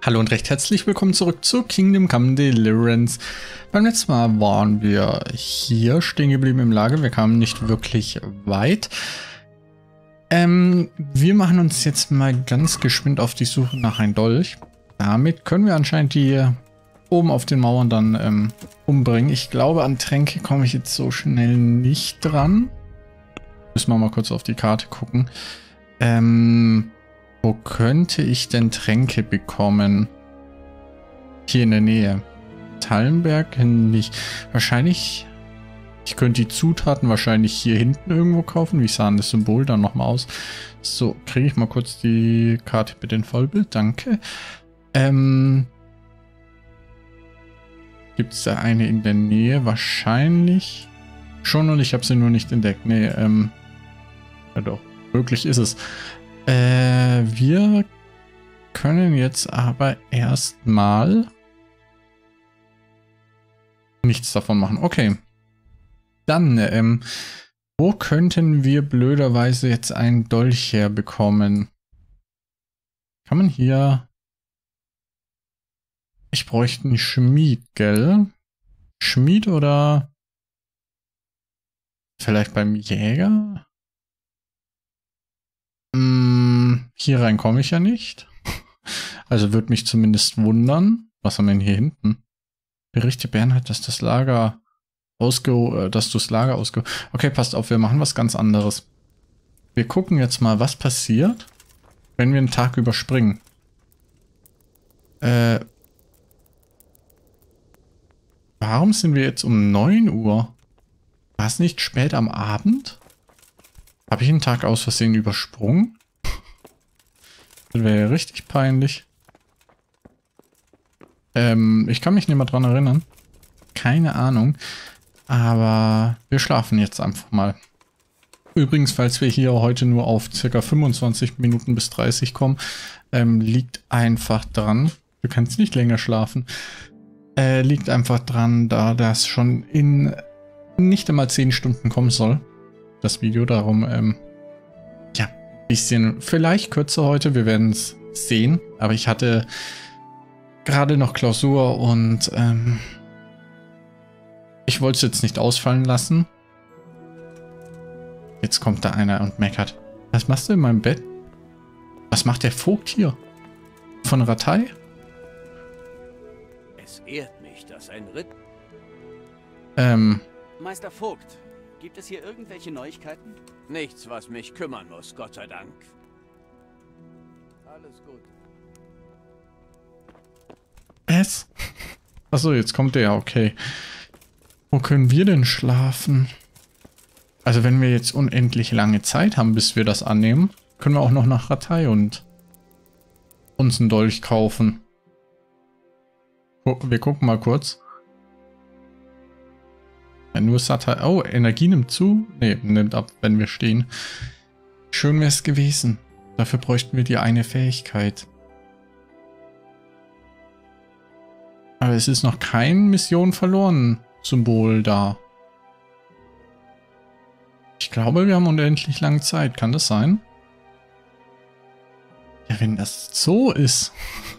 Hallo und recht herzlich willkommen zurück zu Kingdom Come Deliverance. Beim letzten Mal waren wir hier stehen geblieben im Lager. Wir kamen nicht wirklich weit. Wir machen uns jetzt mal ganz geschwind auf die Suche nach einem Dolch. Damit können wir anscheinend die oben auf den Mauern dann umbringen. Ich glaube, an Tränke komme ich jetzt so schnell nicht dran. Müssen wir mal kurz auf die Karte gucken. Wo könnte ich denn Tränke bekommen? Hier in der Nähe. Tallenberg nicht. Wahrscheinlich, ich könnte die Zutaten wahrscheinlich hier hinten irgendwo kaufen. Wie sah denn das Symbol dann nochmal aus? So, kriege ich mal kurz die Karte mit dem Vollbild. Danke. Gibt es da eine in der Nähe? Wahrscheinlich schon und ich habe sie nur nicht entdeckt. Nee, ja doch, möglich ist es. Wir können jetzt aber erstmal nichts davon machen. Okay. Dann, wo könnten wir blöderweise jetzt einen Dolch herbekommen? Kann man hier... Ich bräuchte einen Schmied, gell? Schmied oder vielleicht beim Jäger? Hier rein komme ich ja nicht. Also würde mich zumindest wundern. Was haben wir denn hier hinten? Berichte Bernhard, dass das Lager Okay, passt auf, wir machen was ganz anderes. Wir gucken jetzt mal, was passiert, wenn wir einen Tag überspringen. Warum sind wir jetzt um 9 Uhr? War es nicht spät am Abend? Habe ich einen Tag aus Versehen übersprungen? Das wäre ja richtig peinlich. Ich kann mich nicht mehr dran erinnern. Keine Ahnung. Aber wir schlafen jetzt einfach mal. Übrigens, falls wir hier heute nur auf ca. 25 Minuten bis 30 kommen, liegt einfach dran. Du kannst nicht länger schlafen. Liegt einfach dran, da das schon in nicht einmal 10 Stunden kommen soll. Das Video, darum, ja, bisschen vielleicht kürzer heute, wir werden es sehen, aber ich hatte gerade noch Klausur und ich wollte es jetzt nicht ausfallen lassen. Jetzt kommt da einer und meckert. Was machst du in meinem Bett? Was macht der Vogt hier? Von Rattay? Es ehrt mich, dass ein Ritt... Meister Vogt, gibt es hier irgendwelche Neuigkeiten? Nichts, was mich kümmern muss, Gott sei Dank. Alles gut. Es? Achso, jetzt kommt der, okay. Wo können wir denn schlafen? Also wenn wir jetzt unendlich lange Zeit haben, bis wir das annehmen, können wir auch noch nach Rattay und uns einen Dolch kaufen. Wir gucken mal kurz. Ja, nur Satai. Oh, Energie nimmt zu. Ne, nimmt ab, wenn wir stehen. Schön wäre es gewesen. Dafür bräuchten wir die eine Fähigkeit. Aber es ist noch kein Mission verloren Symbol da. Ich glaube, wir haben unendlich lange Zeit. Kann das sein? Ja, wenn das so ist,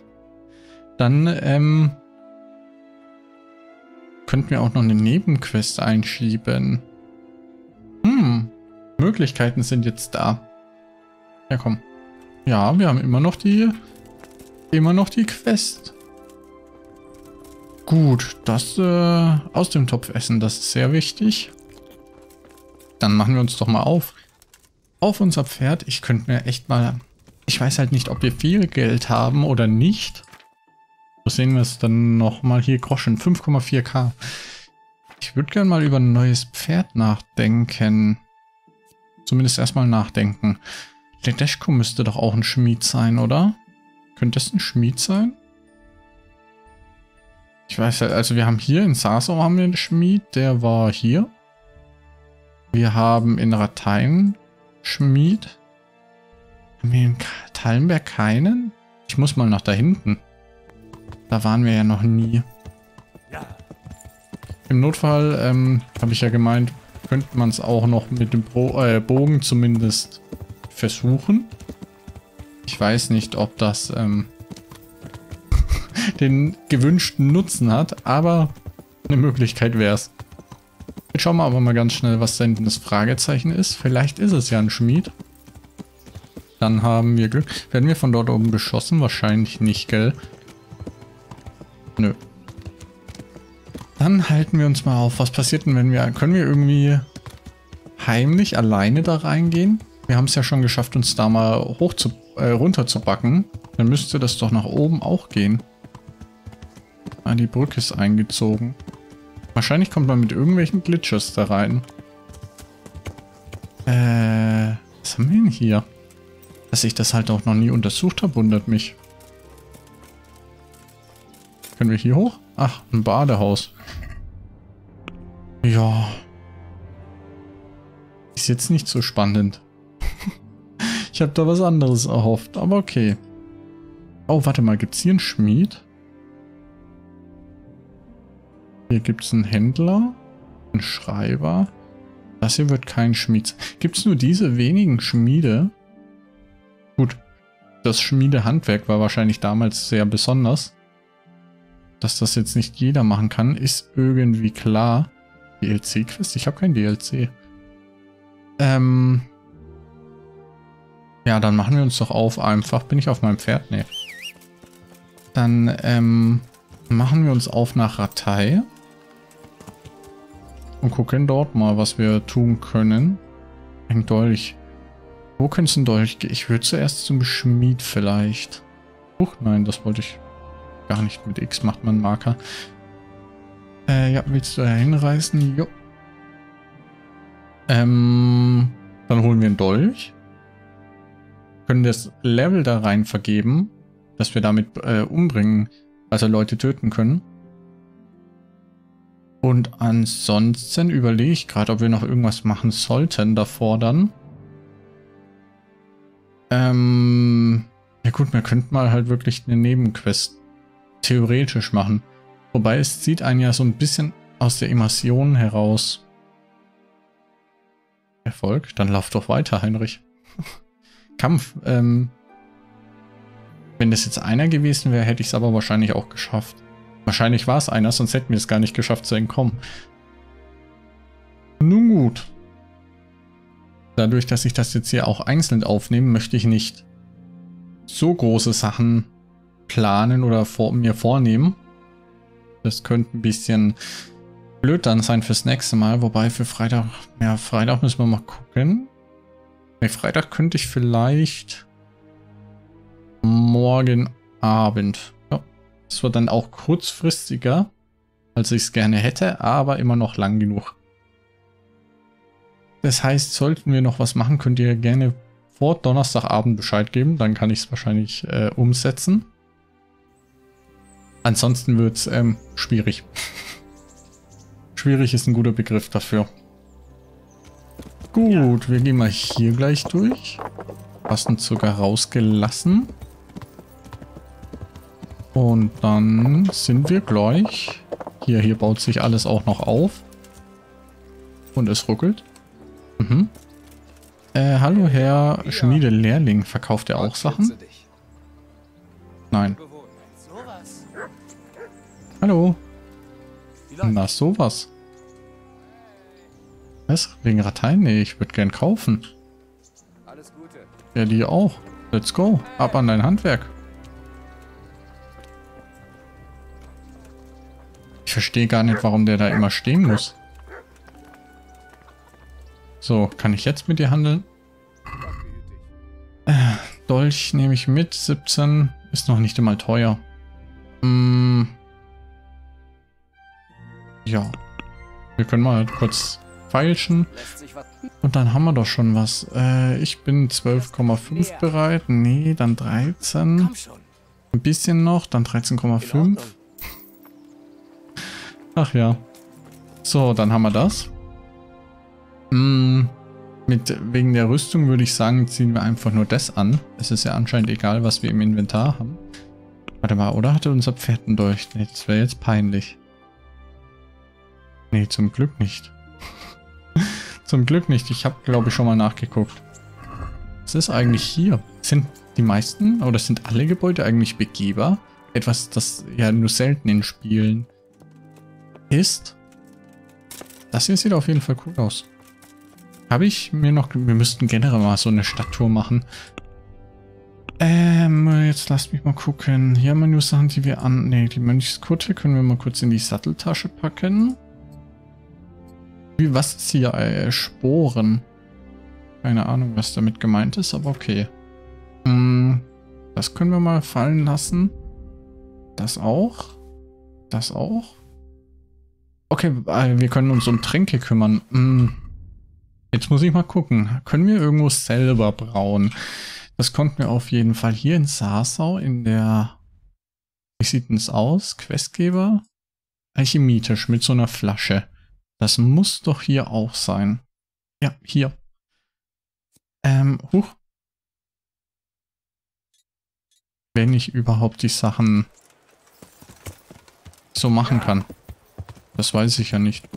dann, könnten wir auch noch eine Nebenquest einschieben. Möglichkeiten sind jetzt da. Ja, komm. Ja, wir haben immer noch die Quest. Gut, das aus dem Topf essen, das ist sehr wichtig. Dann machen wir uns doch mal auf unser Pferd. Ich könnte mir echt mal... Ich weiß halt nicht, ob wir viel Geld haben oder nicht. So sehen wir es dann nochmal hier. Groschen, 5,4k. Ich würde gerne mal über ein neues Pferd nachdenken. Zumindest erstmal nachdenken. Ledeshko müsste doch auch ein Schmied sein, oder? Könnte das ein Schmied sein? Ich weiß ja, also wir haben hier in Sasau haben wir einen Schmied, der war hier. Wir haben in Rattay einen Schmied. Haben wir in Tallenberg keinen? Ich muss mal nach da hinten. Da waren wir ja noch nie. Im Notfall, habe ich ja gemeint, könnte man es auch noch mit dem Bogen zumindest versuchen. Ich weiß nicht, ob das den gewünschten Nutzen hat, aber eine Möglichkeit wäre es. Jetzt schauen wir aber mal ganz schnell, was denn das Fragezeichen ist. Vielleicht ist es ja ein Schmied. Dann haben wir Glück. Werden wir von dort oben beschossen? Wahrscheinlich nicht, gell? Nö. Dann halten wir uns mal auf. Was passiert denn, wenn wir... Können wir irgendwie heimlich alleine da reingehen? Wir haben es ja schon geschafft, uns da mal runter zu backen. Dann müsste das doch nach oben auch gehen. Ah, die Brücke ist eingezogen. Wahrscheinlich kommt man mit irgendwelchen Glitches da rein. Was haben wir denn hier? Dass ich das halt auch noch nie untersucht habe, wundert mich. Können wir hier hoch? Ach, ein Badehaus. Ja. Ist jetzt nicht so spannend. Ich habe da was anderes erhofft, aber okay. Oh, warte mal, gibt es hier einen Schmied? Hier gibt es einen Händler, einen Schreiber. Das hier wird kein Schmied. Gibt es nur diese wenigen Schmiede? Gut, das Schmiedehandwerk war wahrscheinlich damals sehr besonders. Dass das jetzt nicht jeder machen kann, ist irgendwie klar. DLC-Quest? Ich habe kein DLC. Ja, dann machen wir uns doch auf einfach. Bin ich auf meinem Pferd? Nee. Dann machen wir uns auf nach Ratay. Und gucken dort mal, was wir tun können. Ein Dolch. Wo könnte es ein Dolch gehen? Ich würde zuerst zum Schmied vielleicht. Nein, das wollte ich gar nicht. Mit X macht man einen Marker. Ja, willst du da hinreißen? Jo. Dann holen wir einen Dolch. Können das Level da rein vergeben, dass wir damit umbringen, also Leute töten können. Und ansonsten überlege ich gerade, ob wir noch irgendwas machen sollten davor dann. Ja gut, wir könnten mal halt wirklich eine Nebenquest theoretisch machen. Wobei es zieht einen ja so ein bisschen aus der Immersion heraus. Erfolg? Dann lauf doch weiter, Heinrich. Kampf. Wenn das jetzt einer gewesen wäre, hätte ich es aber wahrscheinlich auch geschafft. Wahrscheinlich war es einer, sonst hätten wir es gar nicht geschafft zu entkommen. Nun gut. Dadurch, dass ich das jetzt hier auch einzeln aufnehme, möchte ich nicht so große Sachen planen oder mir vornehmen. Das könnte ein bisschen blöd dann sein fürs nächste Mal. Wobei für Freitag, ja, Freitag müssen wir mal gucken. Nee, Freitag könnte ich vielleicht morgen Abend. Ja, das wird dann auch kurzfristiger, als ich es gerne hätte, aber immer noch lang genug. Das heißt, sollten wir noch was machen, könnt ihr gerne vor Donnerstagabend Bescheid geben. Dann kann ich es wahrscheinlich umsetzen. Ansonsten wird es schwierig. Schwierig ist ein guter Begriff dafür. Gut, wir gehen mal hier gleich durch. Passend sogar rausgelassen. Und dann sind wir gleich. Hier baut sich alles auch noch auf. Und es ruckelt. Mhm. Hallo Herr Schmiedelehrling, verkauft er auch Sachen? Nein. Hallo. Na sowas. Was? Wegen Ratay? Nee, ich würde gern kaufen. Ja, die auch. Let's go. Ab an dein Handwerk. Ich verstehe gar nicht, warum der da immer stehen muss. So, kann ich jetzt mit dir handeln? Dolch nehme ich mit. 17 ist noch nicht einmal teuer. Ja. Wir können mal kurz feilschen. Und dann haben wir doch schon was. Ich bin 12,5 bereit. Nee, dann 13. Ein bisschen noch. Dann 13,5. Ach ja. So, dann haben wir das. Wegen der Rüstung würde ich sagen, ziehen wir einfach nur das an. Es ist ja anscheinend egal, was wir im Inventar haben. Warte mal, oder hatte unser Pferd einen Dolch? Nee, das wäre jetzt peinlich. Nee, zum Glück nicht. Zum Glück nicht. Ich habe, glaube ich, schon mal nachgeguckt. Was ist eigentlich hier? Sind die meisten oder sind alle Gebäude eigentlich begehbar? etwas, das ja nur selten in Spielen ist. Das hier sieht auf jeden Fall cool aus. Habe ich mir noch... Wir müssten generell mal so eine Stadttour machen. Jetzt lasst mich mal gucken. Hier haben wir nur Sachen, die wir an... Ne, die Mönchskutte können wir mal kurz in die Satteltasche packen. Was ist hier? Sporen. Keine Ahnung, was damit gemeint ist, aber okay. Das können wir mal fallen lassen. Das auch. Das auch. Okay, wir können uns um Tränke kümmern. Jetzt muss ich mal gucken. Können wir irgendwo selber brauen? Das konnten wir auf jeden Fall hier in Sarsau in der... Wie sieht denn es aus? Questgeber? Alchemietisch mit so einer Flasche. Das muss doch hier auch sein. Ja, hier. Huch. Wenn ich überhaupt die Sachen so machen kann. Das weiß ich ja nicht.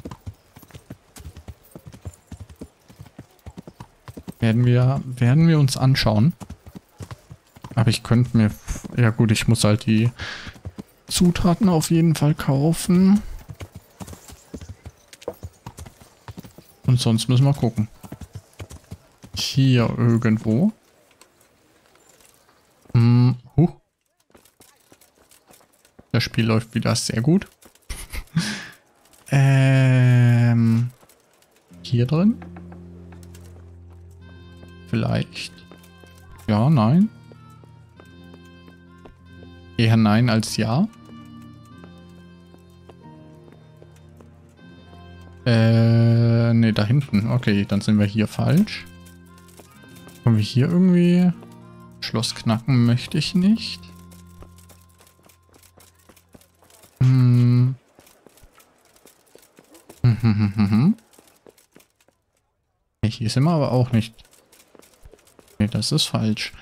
Werden wir uns anschauen. Aber ich könnte mir... Ja gut, ich muss halt die Zutaten auf jeden Fall kaufen. Und sonst müssen wir gucken. Hier irgendwo. Das Spiel läuft wieder sehr gut. Hier drin? Vielleicht. Ja, nein. Eher nein als ja. Ne, da hinten. Okay, dann sind wir hier falsch. Können wir hier irgendwie... Schloss knacken möchte ich nicht. Hier sind wir aber auch nicht. Ne, das ist falsch.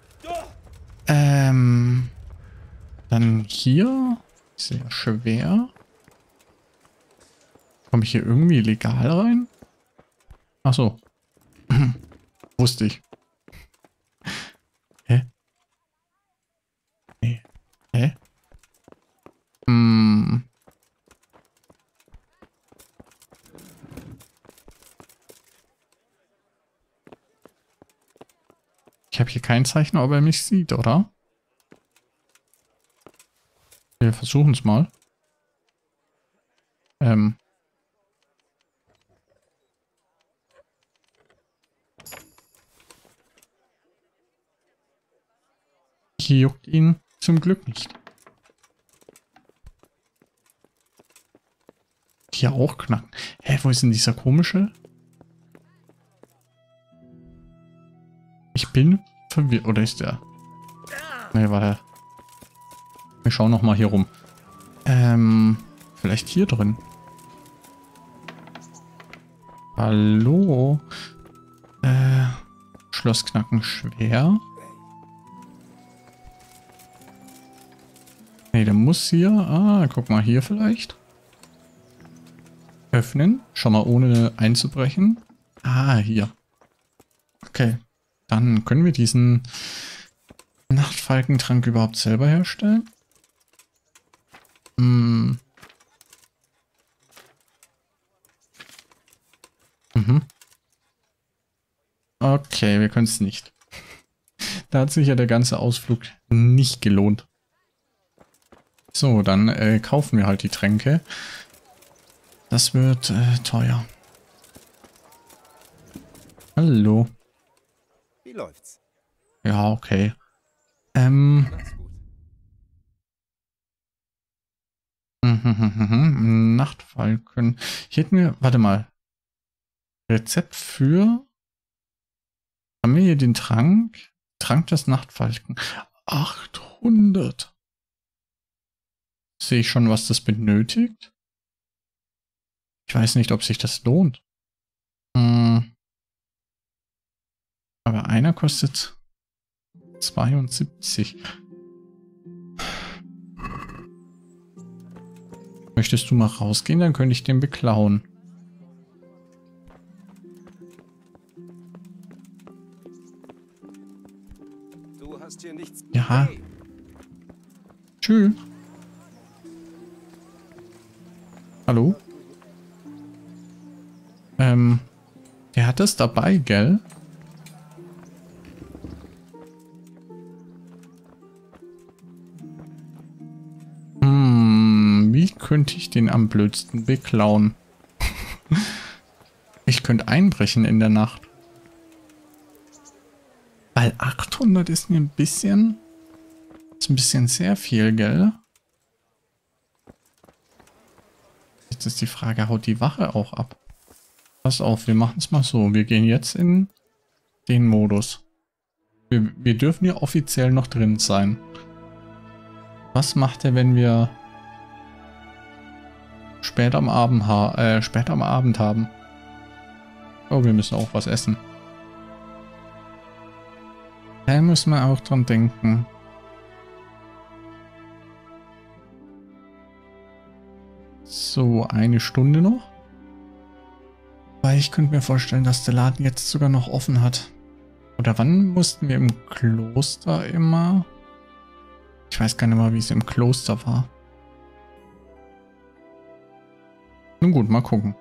Dann hier. Sehr schwer. Komme ich hier irgendwie legal rein? Ach so. Wusste ich. Hä? Nee. Hä? Ich habe hier kein Zeichen, ob er mich sieht, oder? Wir versuchen es mal. Hier juckt ihn zum Glück nicht. Hier auch knacken. Hä, wo ist denn dieser komische? Ich bin verwirrt. Oder ist der? Ne, warte. Wir schauen noch mal hier rum. Vielleicht hier drin. Hallo? Schloss knacken schwer. Ne, der muss hier... Ah, guck mal hier vielleicht. Öffnen. Schon mal ohne einzubrechen. Ah, hier. Okay. Dann können wir diesen Nachtfalkentrank überhaupt selber herstellen? Okay, wir können es nicht. Da hat sich ja der ganze Ausflug nicht gelohnt. So, dann kaufen wir halt die Tränke. Das wird teuer. Hallo. Wie läuft's? Ja, okay. Nachtfalken. Hier hätten wir, warte mal. Rezept für... Haben wir hier den Trank? Trank des Nachtfalken. 800. Sehe ich schon, was das benötigt? Ich weiß nicht, ob sich das lohnt. Aber einer kostet 72. Möchtest du mal rausgehen? Dann könnte ich den beklauen. Du hast hier nichts. Ja. Tschüss. Hallo? Der hat es dabei, gell? Wie könnte ich den am blödsten beklauen? Ich könnte einbrechen in der Nacht. Weil 800 ist mir ein bisschen... Ist ein bisschen sehr viel, gell? Jetzt ist die Frage, haut die Wache auch ab? Pass auf, wir machen es mal so. Wir gehen jetzt in den Modus. Wir dürfen ja offiziell noch drin sein. Was macht er, wenn wir spät am Abend haben? Oh, wir müssen auch was essen. Da müssen wir auch dran denken. So, eine Stunde noch. Weil ich könnte mir vorstellen, dass der Laden jetzt sogar noch offen hat. Oder wann mussten wir im Kloster immer? Ich weiß gar nicht mal, wie es im Kloster war. Nun gut, mal gucken.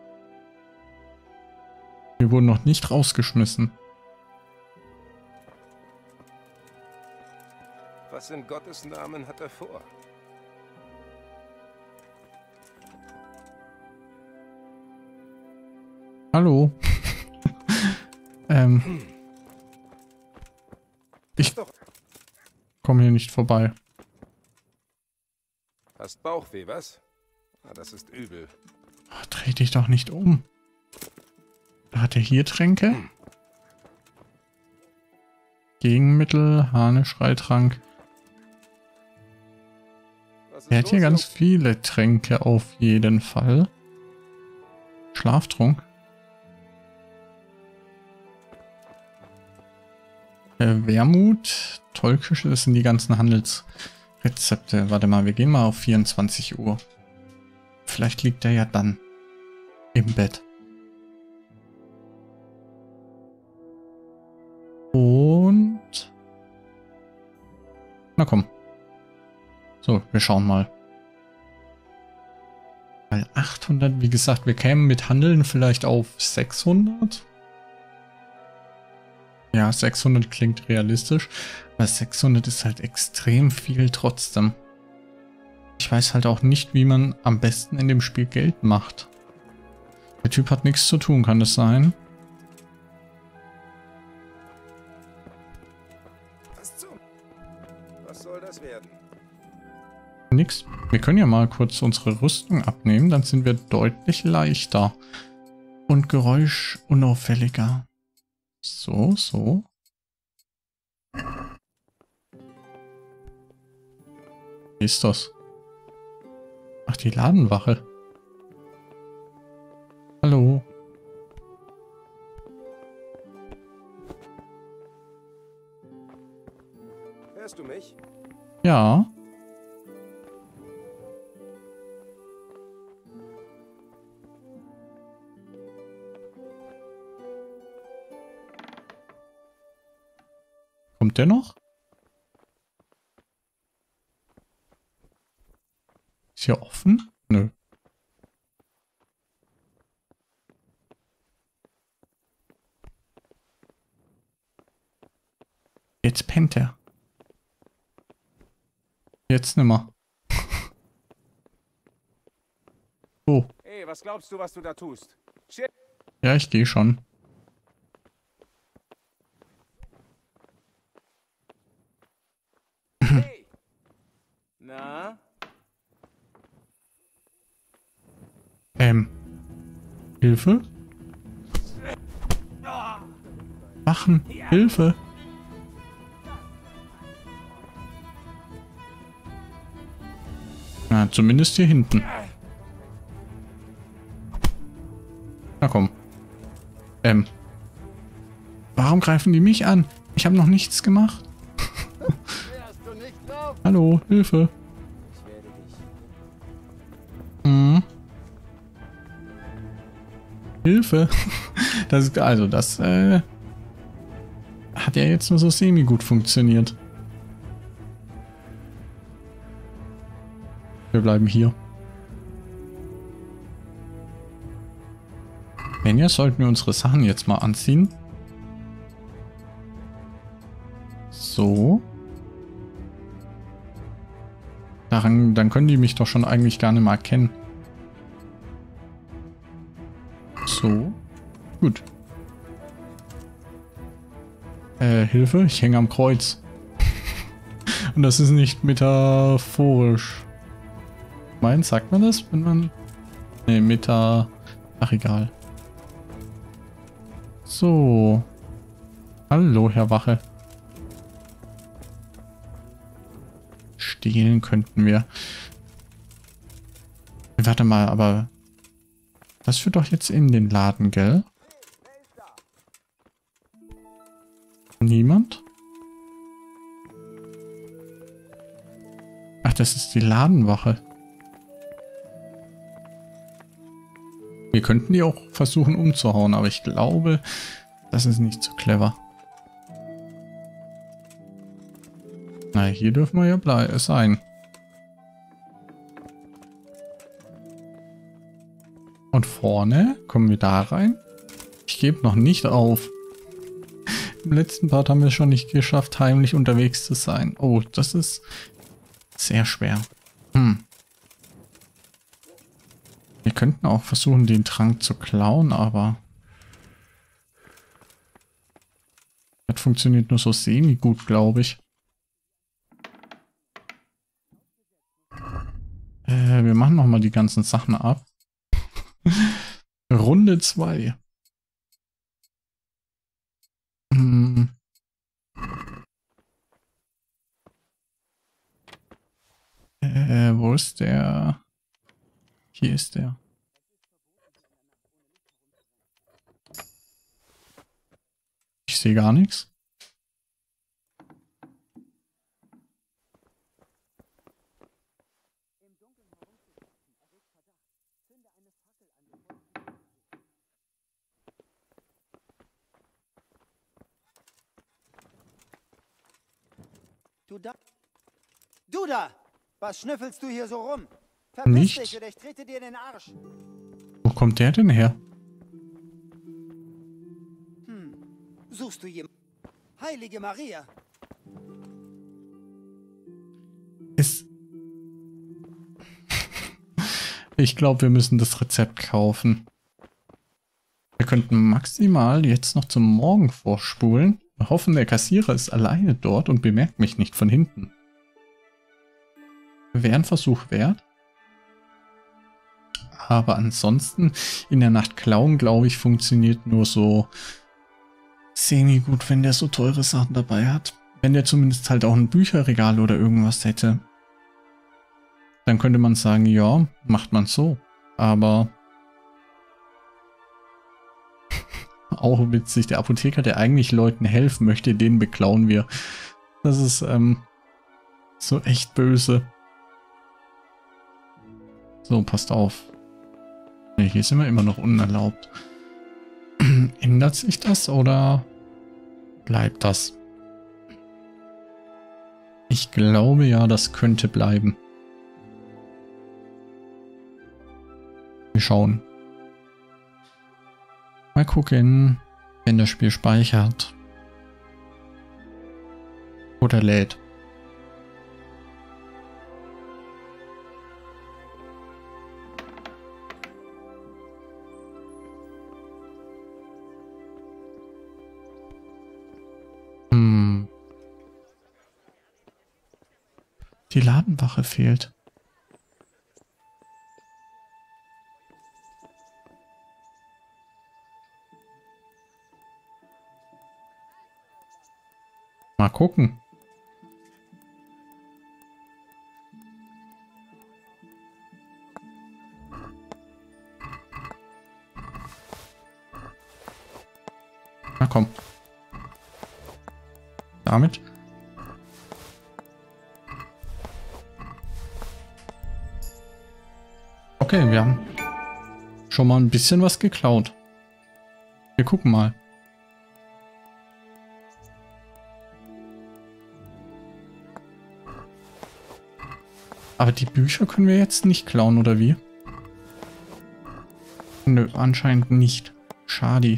Wir wurden noch nicht rausgeschmissen. Was in Gottes Namen hat er vor? Hallo. Ich komme hier nicht vorbei. Hast Bauchweh, was? Na, das ist übel. Oh, dreh dich doch nicht um. Hat er hier Tränke? Gegenmittel, Hahneschreitrank. Er hat hier ganz viele Tränke auf jeden Fall. Schlaftrunk. Wermut, Tollküche, das sind die ganzen Handelsrezepte. Warte mal, wir gehen mal auf 24 Uhr. Vielleicht liegt er ja dann im Bett. Und... Na komm. So, wir schauen mal. Weil 800, wie gesagt, wir kämen mit Handeln vielleicht auf 600. Ja, 600 klingt realistisch, aber 600 ist halt extrem viel trotzdem. Ich weiß halt auch nicht, wie man am besten in dem Spiel Geld macht. Der Typ hat nichts zu tun, kann das sein? Was soll das werden? Nix. Wir können ja mal kurz unsere Rüstung abnehmen, dann sind wir deutlich leichter. Und geräuschunauffälliger. So, so. Wie ist das? Ach, die Ladenwache. Hallo. Hörst du mich? Ja. Kommt der noch? Ist hier offen? Nö. Jetzt pennt er. Jetzt nimmer. Oh. Hey, was glaubst du, was du da tust? Shit. Ja, ich gehe schon. Hey. Na? Hilfe? Wachen, Hilfe! Na, zumindest hier hinten. Na komm. Warum greifen die mich an? Ich habe noch nichts gemacht. Hallo, Hilfe. Hilfe. Das ist, also das hat ja jetzt nur so semi gut funktioniert. Wir bleiben hier. Wenn ja, sollten wir unsere Sachen jetzt mal anziehen. So. Dann können die mich doch schon eigentlich gar nicht mehr erkennen. So. Gut. Hilfe, ich hänge am Kreuz. Und das ist nicht metaphorisch. Sagt man das, wenn man... Ne, Ach, egal. So. Hallo, Herr Wache. Stehlen könnten wir. Warte mal, aber... Das führt doch jetzt in den Laden, gell? Niemand? Ach, das ist die Ladenwache. Wir könnten die auch versuchen umzuhauen, aber ich glaube, das ist nicht so clever. Na, hier dürfen wir ja sein. Und vorne kommen wir da rein. Ich gebe noch nicht auf. Im letzten Part haben wir es schon nicht geschafft, heimlich unterwegs zu sein. Oh, das ist sehr schwer. Wir könnten auch versuchen, den Trank zu klauen, aber das funktioniert nur so semi-gut, glaube ich. Wir machen nochmal die ganzen Sachen ab. Runde 2. Wo ist der? Hier ist der. Ich sehe gar nichts. Du da! Was schnüffelst du hier so rum? Verpiss dich oder ich trete dir in den Arsch. Wo kommt der denn her? Suchst du jemanden? Heilige Maria! Ich glaube, wir müssen das Rezept kaufen. Wir könnten maximal jetzt noch zum Morgen vorspulen. Wir hoffen, der Kassierer ist alleine dort und bemerkt mich nicht von hinten. Wäre ein Versuch wert. Aber ansonsten in der Nacht klauen, glaube ich, funktioniert nur so semi-gut, wenn der so teure Sachen dabei hat. Wenn der zumindest halt auch ein Bücherregal oder irgendwas hätte. Dann könnte man sagen, ja, macht man so. Aber auch witzig, der Apotheker, der eigentlich Leuten helfen möchte, den beklauen wir. Das ist so echt böse. So, passt auf. Nee, hier sind wir immer noch unerlaubt. Ändert sich das oder bleibt das? Ich glaube ja, das könnte bleiben. Wir schauen. Mal gucken, wenn das Spiel speichert. Oder lädt. Die Ladenwache fehlt. Mal gucken. Na komm. Damit. Okay, wir haben schon mal ein bisschen was geklaut. Wir gucken mal. Aber die Bücher können wir jetzt nicht klauen, oder wie? Nö, anscheinend nicht. Schade.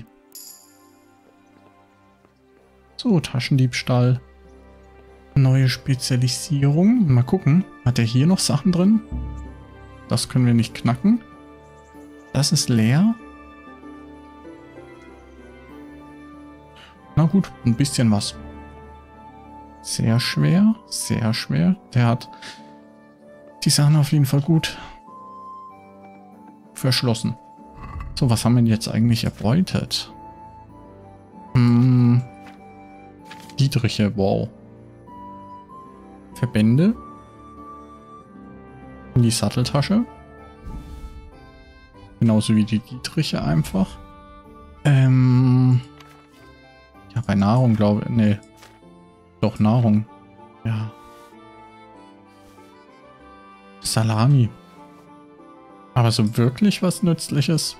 So, Taschendiebstahl. Neue Spezialisierung. Mal gucken. Hat er hier noch Sachen drin? Das können wir nicht knacken. Das ist leer. Na gut, ein bisschen was. Sehr schwer, sehr schwer. Der hat die Sachen auf jeden Fall gut verschlossen. So, was haben wir denn jetzt eigentlich erbeutet? Dietriche, wow. Verbände. In die Satteltasche. Genauso wie die Dietriche einfach. Ja, bei Nahrung glaube ich. Nee. Doch, Nahrung. Ja. Salami. Aber so wirklich was Nützliches?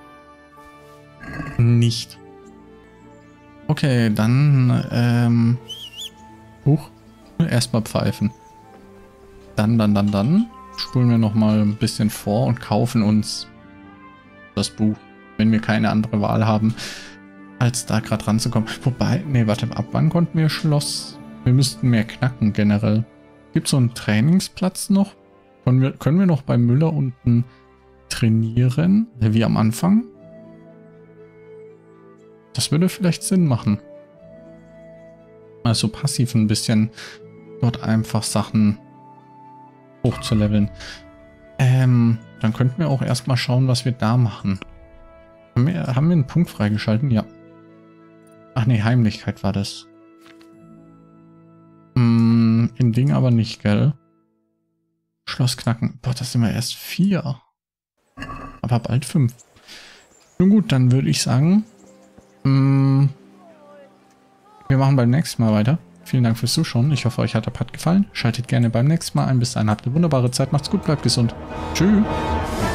Nicht. Okay, dann, erstmal pfeifen. Dann spulen wir nochmal ein bisschen vor und kaufen uns das Buch, wenn wir keine andere Wahl haben, als da gerade ranzukommen. Wobei, nee, warte, ab wann konnten wir Schloss? Wir müssten mehr knacken generell. Gibt es so einen Trainingsplatz noch? Können wir noch bei Müller unten trainieren? Wie am Anfang? Das würde vielleicht Sinn machen. Also passiv ein bisschen dort einfach Sachen hochzuleveln. Dann könnten wir auch erstmal schauen, was wir da machen. Haben wir einen Punkt freigeschalten? Ja. Ach nee, Heimlichkeit war das. In Ding aber nicht, gell? Schloss knacken. Boah, das sind wir erst 4. Aber bald 5. Nun gut, dann würde ich sagen, wir machen beim nächsten Mal weiter. Vielen Dank fürs Zuschauen. Ich hoffe, euch hat der Part gefallen. Schaltet gerne beim nächsten Mal ein. Bis dahin habt eine wunderbare Zeit. Macht's gut, bleibt gesund. Tschüss.